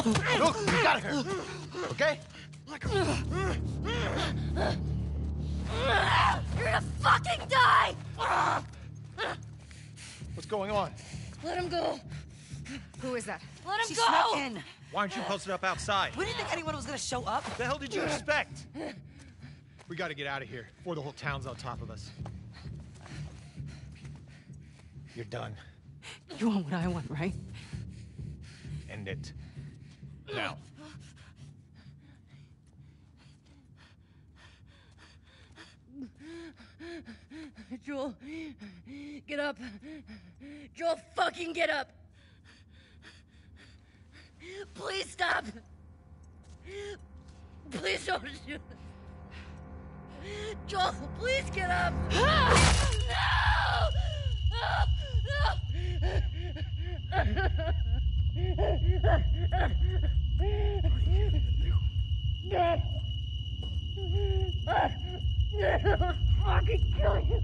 Look, we got her. Okay? You're gonna fucking die! What's going on? Let him go. Who is that? Let him She go! snuck in. Why aren't you posted up outside? We didn't think anyone was gonna show up. What the hell did you expect? We gotta get out of here before the whole town's on top of us. You're done. You want what I want, right? End it. Now. Joel, get up. Joel, fucking get up. Please stop. Please don't shoot. Joel, please get up. No! I'll fucking kill you.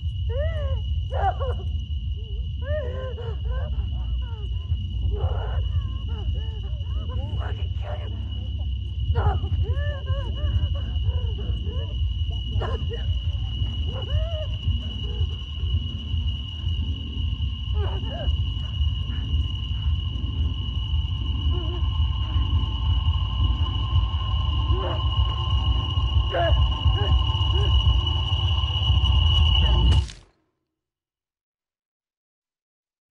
No.